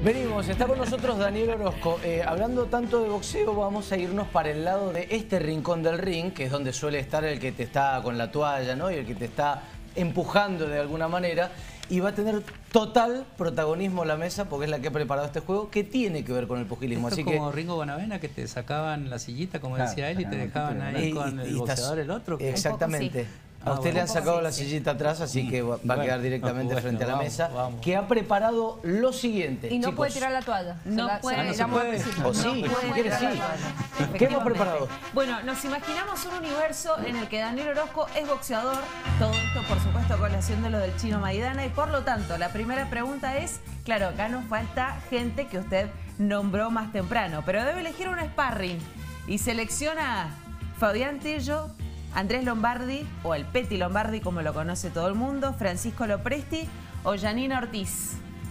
Venimos, está con nosotros Daniel Orozco. Hablando tanto de boxeo, vamos a irnos para el lado de este rincón del ring, que es donde suele estar el que te está con la toalla, ¿no? Y el que te está empujando de alguna manera. Y va a tener total protagonismo la mesa, porque es la que ha preparado este juego, que tiene que ver con el pugilismo. Esto Así es como que Ringo Bonavena, que te sacaban la sillita, como decía él, y te dejaban ahí con el boxeador el otro. Exactamente. A usted le han sacado la sillita atrás, así que va a quedar directamente frente a la mesa, que ha preparado lo siguiente. Y no chicos. puede tirar la toalla. No puede. O sí, si quiere sí. ¿Qué hemos preparado? Bueno, nos imaginamos un universo en el que Daniel Orozco es boxeador. Todo esto, por supuesto, a colación de lo del Chino Maidana. Y por lo tanto, la primera pregunta es, claro, acá nos falta gente que usted nombró más temprano, pero debe elegir un sparring. Y selecciona a Fabián Tello, Andrés Lombardi, o el Peti Lombardi, como lo conoce todo el mundo, Francisco Lopresti o Janina Ortiz.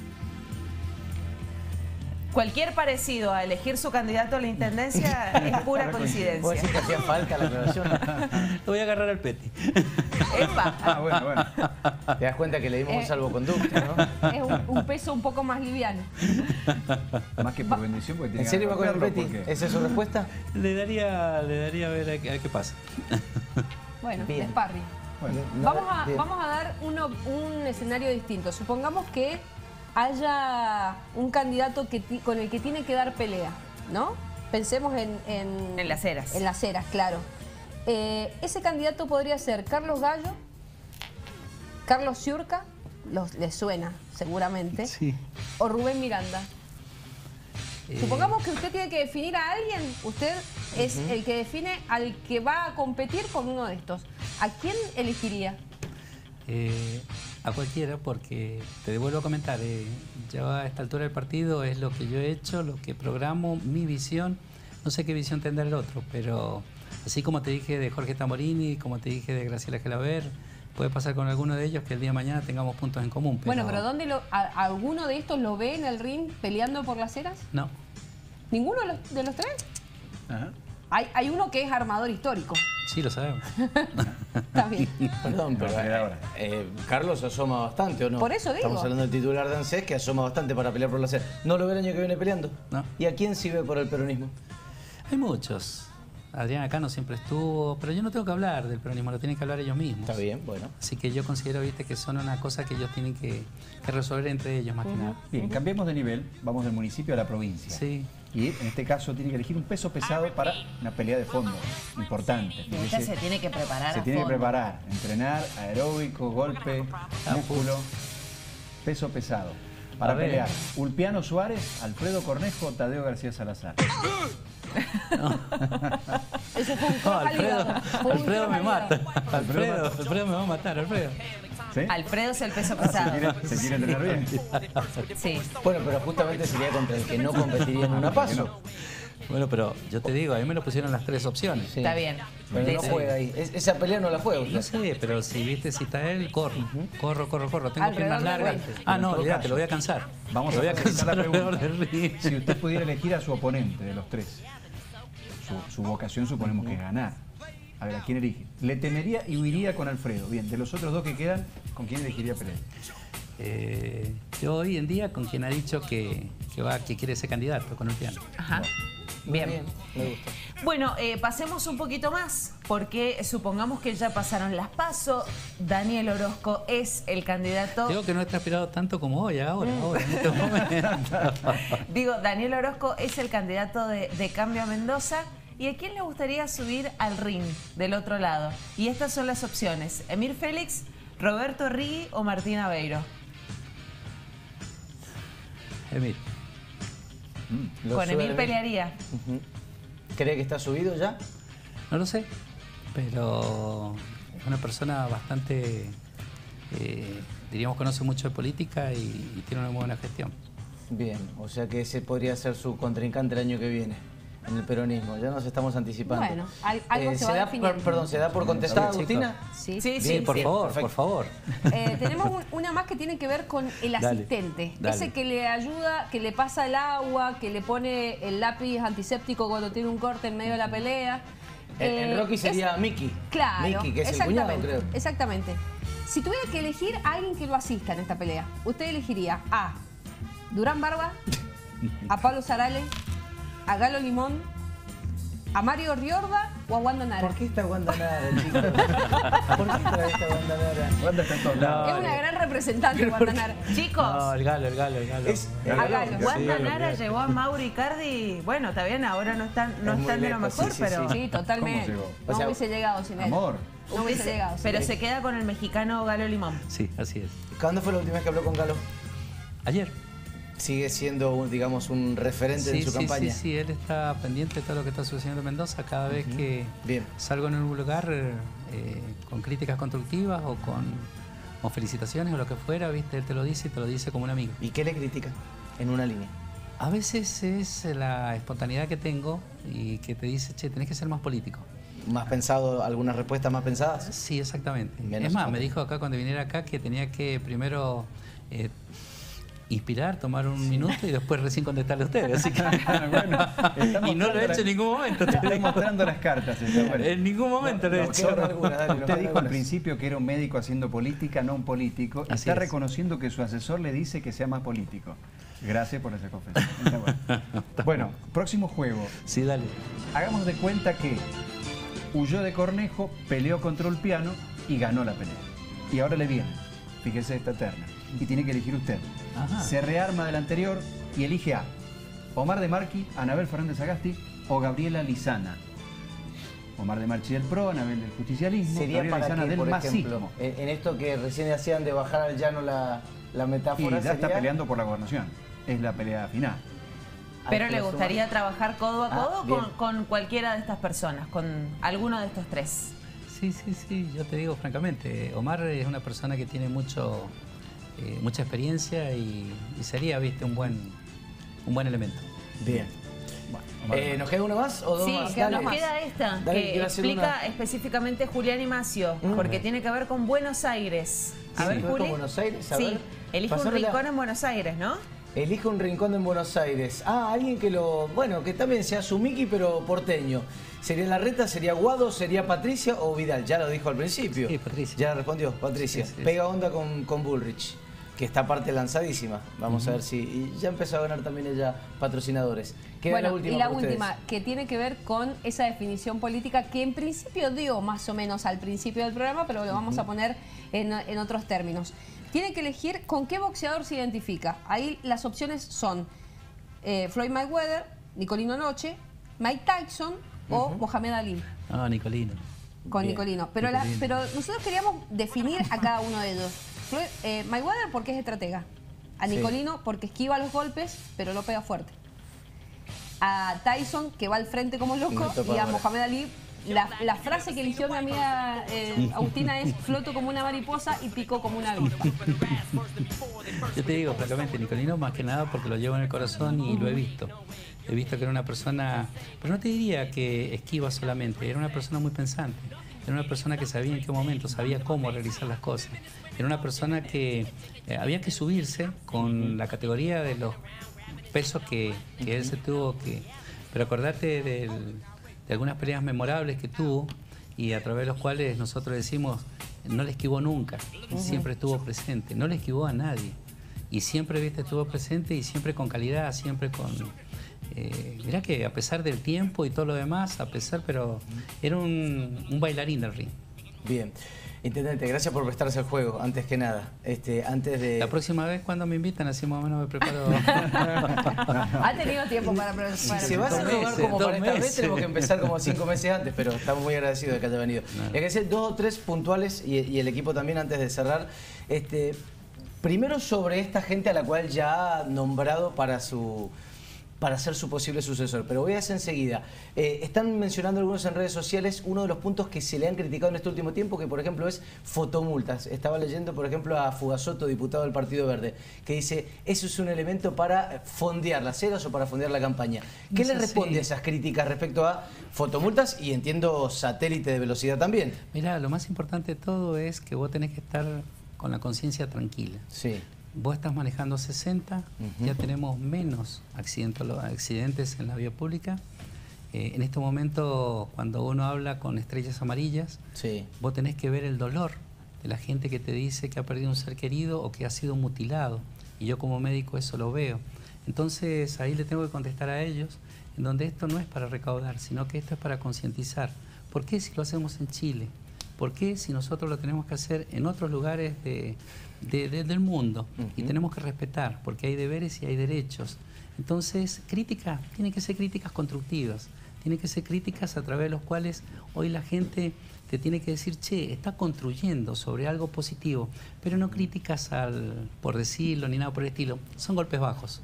Cualquier parecido a elegir su candidato a la intendencia es pura coincidencia. ¿Puedo decir que hacía falta la aclaración? Lo voy a agarrar al Peti. ¡Epa! Bueno. Te das cuenta que le dimos un salvoconducto, ¿no? Es un peso un poco más liviano. Más que por bendición, porque tiene ¿En serio va con el Peti? ¿Esa es su respuesta? Le daría a ver a qué pasa. Bueno, Bien. de sparring. Bueno, Vamos a dar un escenario distinto. Supongamos que haya un candidato con el que tiene que dar pelea, ¿no? Pensemos En las eras. En las eras, claro. Ese candidato podría ser Carlos Gallo, Carlos Ciurca, les suena seguramente, Sí. o Rubén Miranda. Supongamos que usted tiene que definir a alguien, usted es el que define al que va a competir con uno de estos. ¿A quién elegiría? A cualquiera, porque te vuelvo a comentar, yo a esta altura del partido es lo que yo he hecho, lo que programo, mi visión. No sé qué visión tendrá el otro, pero así como te dije de Jorge Tamorini, como te dije de Graciela Gelaber, puede pasar con alguno de ellos que el día de mañana tengamos puntos en común. Bueno, pero ¿dónde alguno de estos lo ve en el ring peleando por las eras? No. ¿Ninguno de los tres? Ajá. Hay uno que es armador histórico. Sí, lo sabemos. Está bien. Perdón, pero Carlos asoma bastante, ¿o no? Por eso digo. Estamos hablando del titular de ANSES, que asoma bastante para pelear por la sed. ¿No lo ve el año que viene peleando? No. ¿Y a quién sí ve por el peronismo? Hay muchos. Adriana Cano siempre estuvo, pero yo no tengo que hablar del peronismo, lo tienen que hablar ellos mismos. Está bien, bueno. Así que yo considero, viste, que son una cosa que ellos tienen que resolver entre ellos más que nada. Bien, cambiemos de nivel, vamos del municipio a la provincia. Sí. Y en este caso tiene que elegir un peso pesado para una pelea de fondo importante. Esta se tiene que preparar Se a tiene que fondo. preparar, entrenar, aeróbico, golpe, músculo, peso pesado. Para A ver. pelear, Ulpiano Suárez, Alfredo Cornejo, Tadeo García Salazar. Ese fue un No, cross al hígado. Fue un Alfredo cross me al mata. hígado. Alfredo me va a matar, Alfredo. ¿Sí? Alfredo es el peso pesado. ¿Se quiere entrenar bien? Sí. Bueno, pero justamente sería contra el que no competiría en una paso. Bueno, pero yo te digo, a mí me lo pusieron las tres opciones. Sí. Está bien. Pero no Sí. juega ahí. Esa pelea no la juega No usted. sé, pero si viste, si está él, corro. Corro. Tengo Alrededor piernas del largas. ring. Ah, no, En todo olvídate, caso, lo voy a cansar. Vamos Lo a voy a facilitar cansar la alrededor pregunta. del ring. Si usted pudiera elegir a su oponente de los tres, su vocación suponemos que es ganar. A ver, ¿a quién elige? Le temería y huiría con Alfredo. Bien, de los otros dos que quedan, ¿con quién elegiría pelear? Yo hoy en día con quien ha dicho que quiere ser candidato, con Ulpiano. Ajá. Bien. Me gusta. Bueno, pasemos un poquito más, porque supongamos que ya pasaron las PASO. Daniel Orozco es el candidato. Digo que no he transpirado tanto como hoy, ahora, en este momento. Digo, Daniel Orozco es el candidato de Cambio a Mendoza. ¿Y a quién le gustaría subir al ring del otro lado? Y estas son las opciones: Emir Félix, Roberto Rigui o Martín Aveiro. Emil. ¿Lo Con sube Emir Emir? pelearía. Ujú. ¿Cree que está subido ya? No lo sé, pero es una persona bastante, diríamos, conoce mucho de política y tiene una muy buena gestión. Bien, o sea que ese podría ser su contrincante el año que viene en el peronismo. Ya nos estamos anticipando. Bueno, algo se va definiendo. Perdón, ¿se da por contestada, Chicos. Agustina? Sí. Sí, Bien, por favor, perfecto. por favor. Tenemos una más que tiene que ver con el Dale, asistente. dale. Ese que le ayuda, que le pasa el agua, que le pone el lápiz antiséptico cuando tiene un corte en medio de la pelea. El Rocky sería es- Mickey. Claro, Mickey, que es el cuñado, creo. exactamente. Si tuviera que elegir a alguien que lo asista en esta pelea, usted elegiría a Durán Barba, a Pablo Sarale, a Galo Limón, a Mario Riorda o a Wanda Nara? ¿Por qué está Wanda Nara, chicos? ¿Por qué trae esta Wanda Nara? Wanda está en todos lados. Es una gran representante, Wanda Nara. Chicos, No, el galo. Es- A Galo. Wanda Nara llevó a Mauri Icardi. Bueno, está bien, ahora no están muy de lo lejos, mejor, sí, pero... Sí, totalmente. ¿Cómo llegó? No O sea, hubiese llegado sin él. Amor. No hubiese llegado sin Pero él. se queda con el mexicano Galo Limón. Sí, así es. ¿Cuándo fue la última vez que habló con Galo? Ayer. Sigue siendo, digamos, un referente en su campaña. Sí, él está pendiente de todo lo que está sucediendo en Mendoza. Cada vez que Bien. salgo en un lugar con críticas constructivas o felicitaciones o lo que fuera, ¿viste? Él te lo dice y te lo dice como un amigo. ¿Y qué le critica? En una línea. A veces es la espontaneidad que tengo y que te dice, che, tenés que ser más político. ¿Más pensado, algunas respuestas más pensadas? Sí, exactamente. Menos es más, me papel. dijo acá cuando viniera acá que tenía que primero inspirar, tomar un minuto y después recién contestarle a ustedes. Así que... Bueno, y no lo he hecho en ningún momento. te Está digo. mostrando las cartas. Está bueno. En ningún momento lo he No, hecho. quedan algunas, dale, nos Usted quedan dijo al algunas. principio que era un médico haciendo política, no un político. Y Así está es. reconociendo que su asesor le dice que sea más político. Gracias por esa confesión. Está bueno. Bueno, próximo juego. Sí, dale. Hagamos de cuenta que huyó de Cornejo, peleó contra el piano y ganó la pelea. Y ahora le viene, fíjese esta terna, y tiene que elegir usted. Ajá. Se rearma del anterior y elige a Omar de Marchi, Anabel Fernández Agasti o Gabriela Lizana. Omar de Marchi del PRO, Anabel del justicialismo, Sería Gabriela para Lizana que, del por masismo. ejemplo, en esto que recién hacían de bajar al llano la Y metáfora, ya está sería- peleando por la gobernación. Es la pelea final. Pero Al le que lo gustaría suman. trabajar codo a Ah, codo bien. con cualquiera de estas personas, con alguno de estos tres. Sí, yo te digo francamente, Omar es una persona que tiene mucha experiencia y sería, viste, un buen elemento. Bien. Bueno, Omar de Marchi. ¿Nos queda uno más o dos Sí, más? que Dale. nos queda esta, Dale, que quiero hacer explica una. específicamente Julián y Macio, porque tiene que ver con Buenos Aires. A ¿Tiene ver, que ver con Juli. Buenos Aires? A Sí, ver, elige un pasámela. rincón en Buenos Aires, ¿no? Elige un rincón en Buenos Aires. Ah, alguien que que también sea su Miki, pero porteño. ¿Sería Larreta, sería Guado, sería Patricia o Vidal? Ya lo dijo al principio. Sí, Patricia. Ya respondió, Patricia. Sí. Pega onda con Bullrich, que está aparte lanzadísima. Vamos a ver si... Y ya empezó a ganar también ella patrocinadores. Queda Bueno, la última y la para ustedes. última, que tiene que ver con esa definición política que en principio dio más o menos al principio del programa, pero lo vamos a poner en otros términos. Tiene que elegir con qué boxeador se identifica. Ahí las opciones son Floyd Mayweather, Nicolino Noche, Mike Tyson o Mohamed Ali. No, Nicolino. Con Bien, Nicolino. Pero, Nicolino. pero nosotros queríamos definir a cada uno de ellos. Mayweather porque es estratega. A Sí. Nicolino porque esquiva los golpes, pero no pega fuerte. A Tyson, que va al frente como loco. Minuto Y a para Mohamed Ali, la frase que eligió mi amiga Agustina es: floto como una mariposa y pico como una avispa. Yo te digo, francamente, Nicolino más que nada porque lo llevo en el corazón y lo he visto. He visto que era una persona, pero no te diría que esquiva solamente, era una persona muy pensante. Era una persona que sabía en qué momento, sabía cómo realizar las cosas. Era una persona que había que subirse con la categoría de los pesos que él se tuvo que... Pero acordate de algunas peleas memorables que tuvo y a través de los cuales nosotros decimos, no le esquivó nunca, siempre estuvo presente, no le esquivó a nadie. Y siempre, viste, estuvo presente y siempre con calidad, siempre con... mirá que a pesar del tiempo y todo lo demás, pero era un bailarín del ring. Bien. Intendente, gracias por prestarse al juego, antes que nada. Antes de... La próxima vez cuando me invitan, así más o menos me preparo. Ha tenido tiempo para Si se va a hacer Dos rogar meses, como para dos esta vez, meses. tenemos que empezar como 5 meses antes, pero estamos muy agradecidos de que haya venido. No. Y hay que hacer 2 o 3 puntuales y el equipo también antes de cerrar. Primero sobre esta gente a la cual ya ha nombrado para ser su posible sucesor, pero voy a hacer enseguida. Están mencionando algunos en redes sociales uno de los puntos que se le han criticado en este último tiempo, que por ejemplo es fotomultas. Estaba leyendo por ejemplo a Fugasoto, diputado del Partido Verde, que dice, eso es un elemento para fondear las ceras o para fondear la campaña. ¿Qué Es le así. responde a esas críticas respecto a fotomultas y entiendo satélite de velocidad también? Mirá, lo más importante de todo es que vos tenés que estar con la conciencia tranquila. Sí. Vos estás manejando 60, ya tenemos menos accidentes en la vía pública. En este momento, cuando uno habla con estrellas amarillas, Sí. vos tenés que ver el dolor de la gente que te dice que ha perdido un ser querido o que ha sido mutilado. Y yo como médico eso lo veo. Entonces ahí le tengo que contestar a ellos, en donde esto no es para recaudar, sino que esto es para concientizar. ¿Por qué si lo hacemos en Chile? ¿Por qué si nosotros lo tenemos que hacer en otros lugares del mundo? Y tenemos que respetar, porque hay deberes y hay derechos. Entonces, críticas, tienen que ser críticas constructivas, tienen que ser críticas a través de los cuales hoy la gente te tiene que decir, che, está construyendo sobre algo positivo, pero no críticas por decirlo ni nada por el estilo, son golpes bajos.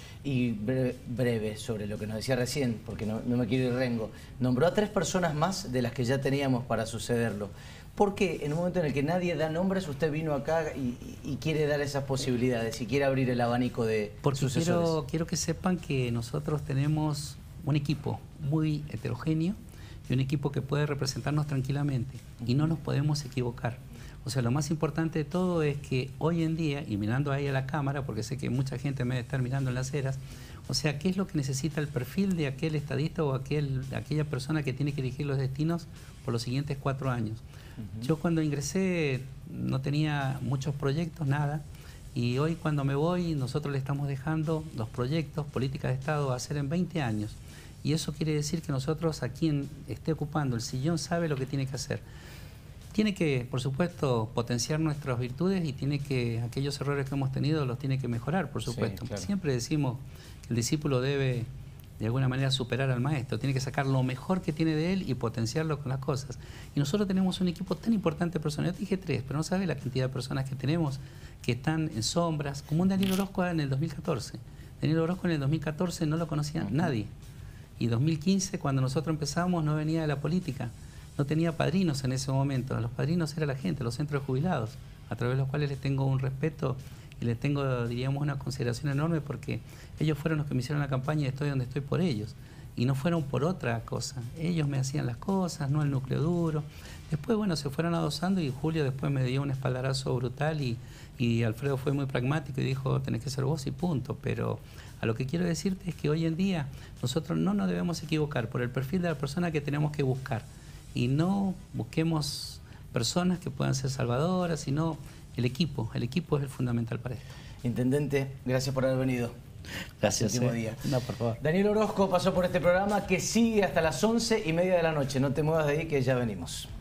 Y breve sobre lo que nos decía recién, porque no me quiero ir rengo. Nombró a 3 personas más de las que ya teníamos para sucederlo. ¿Por qué en un momento en el que nadie da nombres, usted vino acá y quiere dar esas posibilidades y quiere abrir el abanico de sucesores? Porque quiero que sepan que nosotros tenemos un equipo muy heterogéneo y un equipo que puede representarnos tranquilamente y no nos podemos equivocar. O sea, lo más importante de todo es que hoy en día, y mirando ahí a la cámara, porque sé que mucha gente me debe estar mirando en las eras, o sea, ¿qué es lo que necesita el perfil de aquel estadista o aquella persona que tiene que dirigir los destinos por los siguientes 4 años? Yo cuando ingresé no tenía muchos proyectos, nada, y hoy cuando me voy nosotros le estamos dejando los proyectos, políticas de Estado a hacer en 20 años. Y eso quiere decir que nosotros, a quien esté ocupando el sillón, sabe lo que tiene que hacer. Tiene que, por supuesto, potenciar nuestras virtudes y tiene que, aquellos errores que hemos tenido los tiene que mejorar, por supuesto. Sí, claro. Siempre decimos que el discípulo debe, de alguna manera, superar al maestro. Tiene que sacar lo mejor que tiene de él y potenciarlo con las cosas. Y nosotros tenemos un equipo tan importante de personas. Yo te dije 3, pero no sabes la cantidad de personas que tenemos que están en sombras. Como un Daniel Orozco en el 2014. Daniel Orozco en el 2014 no lo conocía nadie. Y 2015, cuando nosotros empezamos, no venía de la política. No tenía padrinos en ese momento. Los padrinos era la gente, los centros de jubilados, a través de los cuales les tengo un respeto y les tengo, diríamos, una consideración enorme porque ellos fueron los que me hicieron la campaña y estoy donde estoy por ellos. Y no fueron por otra cosa. Ellos me hacían las cosas, no el núcleo duro. Después, bueno, se fueron adosando y Julio después me dio un espaldarazo brutal y Alfredo fue muy pragmático y dijo, tenés que ser vos y punto. Pero a lo que quiero decirte es que hoy en día nosotros no nos debemos equivocar por el perfil de la persona que tenemos que buscar. Y no busquemos personas que puedan ser salvadoras, sino el equipo. El equipo es el fundamental para esto. Intendente, gracias por haber venido. Gracias. Último día. No, por favor. Daniel Orozco pasó por este programa que sigue hasta las 11:30 de la noche. No te muevas de ahí que ya venimos.